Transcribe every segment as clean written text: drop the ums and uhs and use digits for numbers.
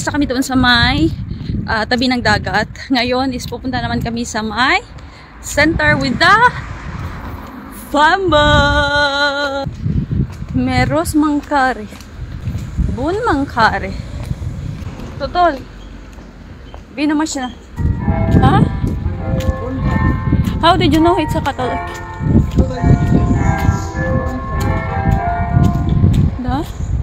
extra kami doon sa may tabi ng dagat. Ngayon is pupunta naman kami sa may center with the Famba. Meros Mangkare. Bun Mangkare. Totol. Bino mo siya. Ha? How did you know it's a Catholic? Da?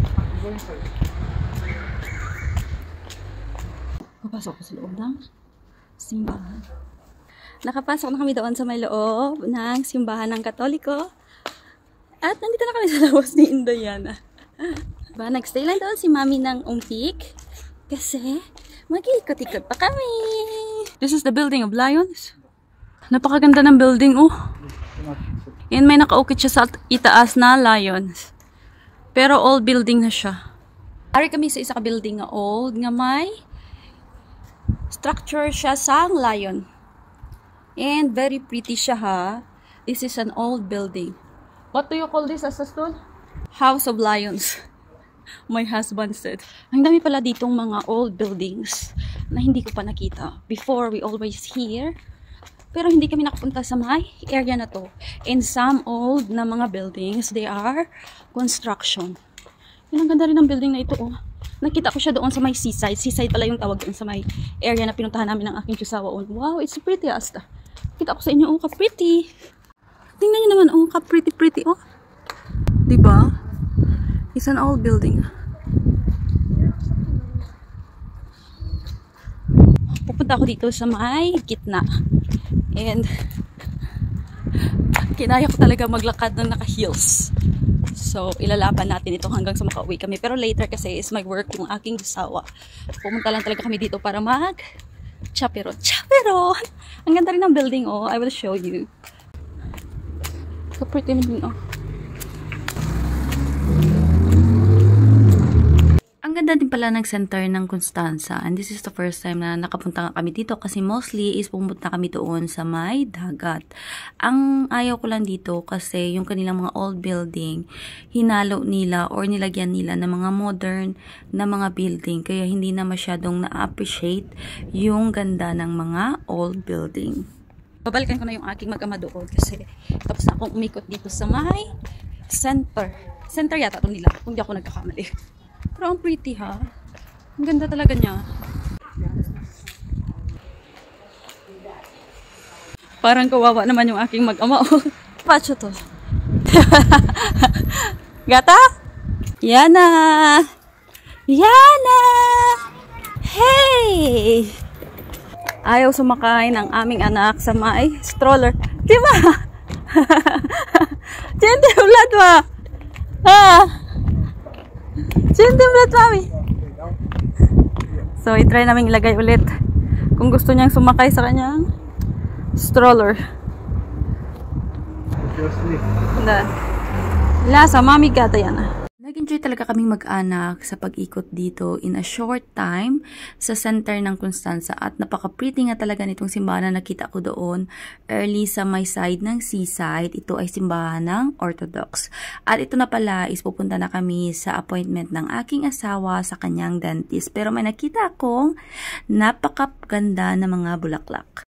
Papasok ko sa loob ng simbahan. Nakapasok na kami doon sa may loob ng simbahan ng Katoliko. At nandito na kami sa labas ni Indoyana. Nagstay lang doon si Mami ng Umpik. Kasi mag-iikot-ikot pa kami. This is the building of Lions. Napakaganda ng building, oh. Yan, may nakaukit siya sa itaas na Lions. Pero old building na siya. Ari kami sa isa ka building nga old, nga may structure siya sa lion. And very pretty siya, ha. This is an old building. What do you call this, Asaston? House of Lions. My husband said. Ang dami pala ditong mga old buildings na hindi ko pa nakita. Before, we always hear. Pero hindi kami nakapunta sa may area na to. And some old na mga buildings, they are construction. Yun, ang ganda rin ng building na ito, oh. Nakita ko siya doon sa may seaside. Seaside pala yung tawag doon sa may area na pinuntahan namin ng aking Tiyosawa. Wow, it's pretty, Asta. Kita ko sa inyo, oh, ka-pretty. Tingnan nyo naman, oh, ka-pretty, oh. Diba? It's an old building. Pupunta ako dito sa may gitna. And kinaya ko talaga maglakad ng naka-heels. So, ilalaban natin ito hanggang sa makauwi kami. Pero later kasi is my work yung aking asawa. Pumunta lang talaga kami dito para mag-chaperon. Chaperon! Ang ganda rin ng building, oh. I will show you. So pretty naman, oh. Ang ganda din pala ng center ng Constanza, and this is the first time na nakapunta kami dito kasi mostly is pumunta kami doon sa may dagat. Ang ayaw ko lang dito kasi yung kanilang mga old building, hinalo nila or nilagyan nila ng mga modern na mga building, kaya hindi na masyadong na-appreciate yung ganda ng mga old building. Babalikan ko na yung aking mag-ama doon kasi tapos na akong umikot dito sa may center. Center yata ito nila, kung di ako nagkakamali. Pero ang pretty, ha? Ang ganda talaga niya. Parang kawawa naman yung aking mag-ama. Pacho to. Gata? Yana! Yana! Hey! Ayaw sumakay ng aming anak sa may stroller. Diba? Diyan, ulad ba? Ha? Sentiment, mami. So, i-try namin ilagay ulit kung gusto niyang sumakay sa kanyang stroller. Lasa, mami gata yan. Nag-enjoy talaga kaming mag-anak sa pag-ikot dito in a short time sa center ng Constanza at napaka-pretty nga talaga nitong simbahan na nakita ko doon early sa may side ng seaside. Ito ay simbahan ng Orthodox. At ito na pala is pupunta na kami sa appointment ng aking asawa sa kanyang dentist. Pero may nakita akong napakaganda na mga bulaklak.